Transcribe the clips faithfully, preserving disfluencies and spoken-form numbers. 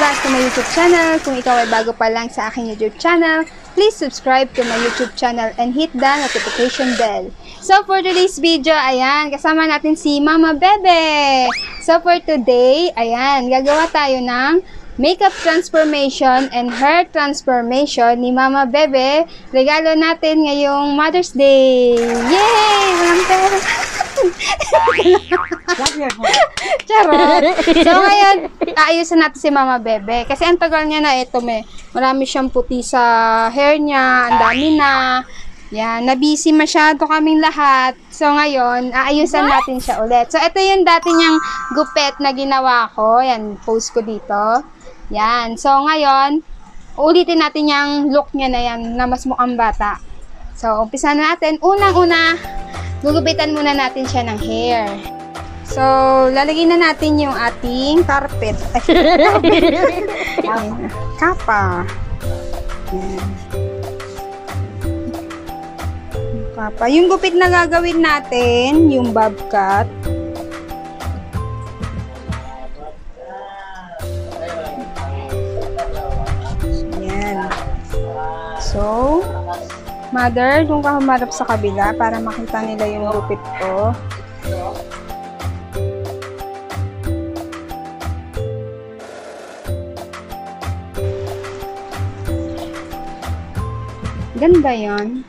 back to my YouTube channel. Kung ikaw ay bago pa lang sa aking YouTube channel, please subscribe to my YouTube channel and hit the notification bell. So for today's video, ayan, kasama natin si Mama Bebe. So for today, ayan, gagawa tayo ng makeup transformation and hair transformation ni Mama Bebe. Regalo natin ngayong Mother's Day. Yay! Walang pera. Charot. So ngayon, aayusin natin si Mama Bebe. Kasi ang tagal niya na ito, may marami siyang puti sa hair niya. Ang dami na. Yan, na-busy masyado kaming lahat. So ngayon, aayusan natin siya ulit. So ito yung dati niyang gupet na ginawa ko. Yan, post ko dito. Yan. So ngayon, ulitin natin yung look niya na yan na mas mukhang bata. So umpisa na natin. Unang-una, gugupitan muna natin siya ng hair. So, lalagyan na natin yung ating carpet. Kapa. Yan. Kapa. Yung gupit na gagawin natin, yung bob cut. Yan. So, Mother, kung ka humarap sa kabila para makita nila yung gupit ko. Ganda yan.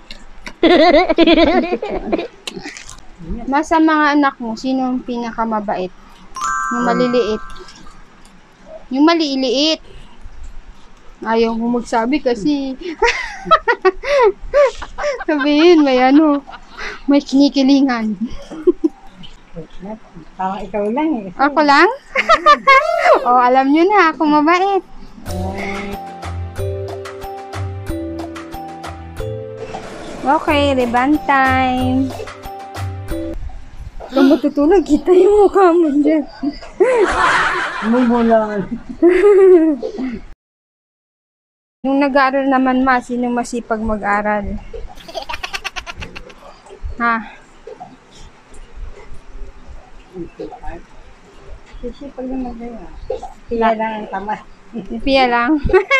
Nasa mga anak mo, sino ang pinakamabait? Yung maliliit. Yung maliliit. Ayaw mo magsabi kasi sabihin, may ano, may kinikilingan. Parang ikaw lang eh. Ako lang? O, alam nyo na, ako mabait. Okay, ribbon time. Kung matutulog, kita yung mukha mo dyan. Mumulangan. Nung nag-aaral naman, ma, sino masipag mag-aral? Ha? Sisipag yung mag-aaral. Piya lang ang tama. Piya lang.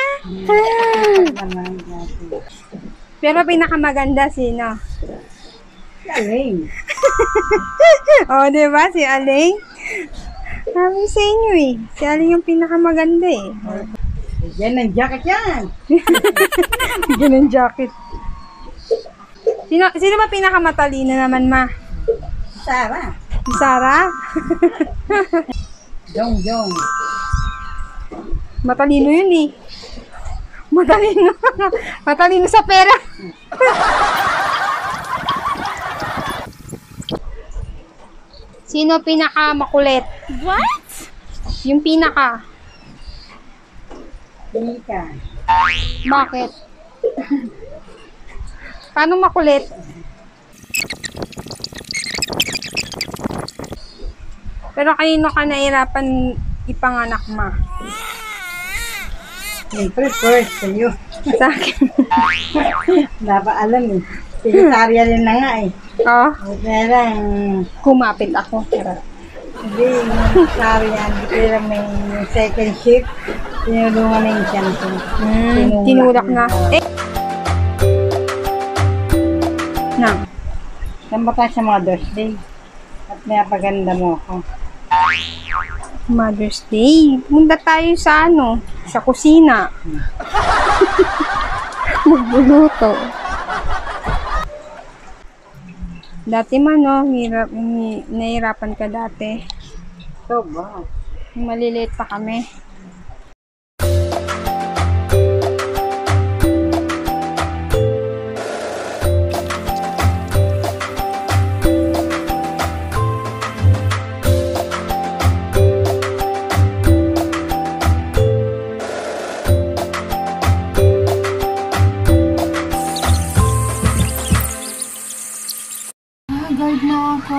Pero pinakamaganda sino? Si Aling. O, diba? Si Aling? Sabi sa inyo eh. Si Aling yung pinakamaganda eh. Yan ang jacket yan. Yan ang jacket. Sino, sino ba pinakamatalino naman, ma? Sarah. Si Sarah? Jong, Jong. Matalino yun eh. Matalino. Matalino sa pera. Sino pinaka makulit? What? Yung pinaka. Mika. Bakit? Paano makulit? Pero kanino ka nahirapan ipanganak, ma? Siyempre, first, sa'yo. Sa akin. Dapat alam eh. Secretarial yun na nga eh. Oo. Kaya lang, Kumapit ako. Pero hindi, yung secretarial, kaya may second shift, tinulungan na yung siyempre. mm, tinulak na. Eh. Na. Saan ba tayo sa Mother's Day? At may apaganda mo ako. Mother's Day. Punta tayo sa ano, sa kusina. Magbuluto. Dati man, no, hirap, nahirapan ka dati. So ba? Maliliit pa kami. Guard na ako.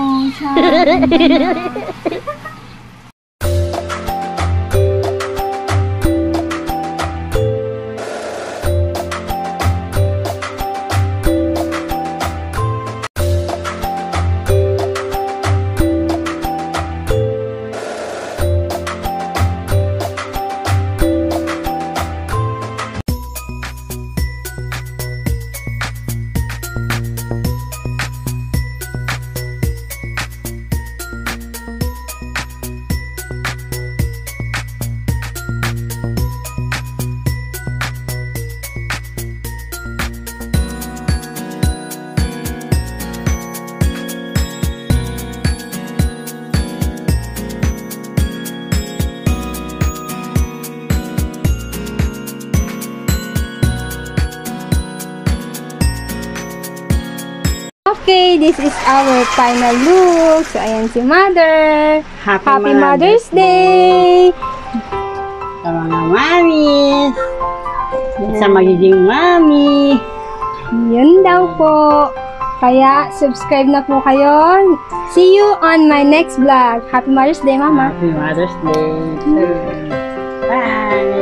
Okay, this is our final look. So, ayan si Mother. Happy, Happy Mother's Day! Sa mga mamis. Sa magiging mami. Yun daw po. Kaya, subscribe na po kayo. See you on my next vlog. Happy Mother's Day, Mama. Happy Mother's Day. Bye.